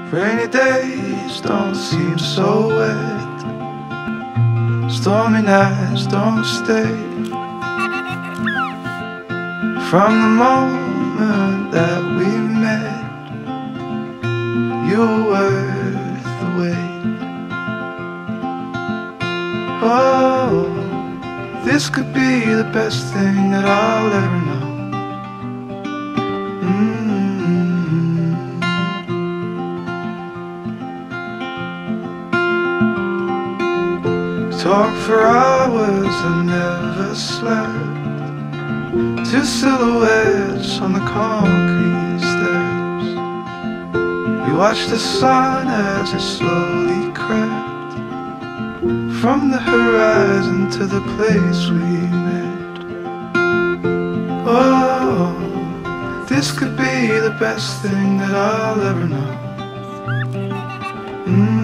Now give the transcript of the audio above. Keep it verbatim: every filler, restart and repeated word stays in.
Rainy days don't seem so wet, stormy nights don't stay. From the moment that we met, you were worth the wait. Oh, this could be the best thing that I'll ever know. Talk for hours and never slept. Two silhouettes on the concrete steps. We watched the sun as it slowly crept from the horizon to the place we met. Oh, this could be the best thing that I'll ever know. Mm.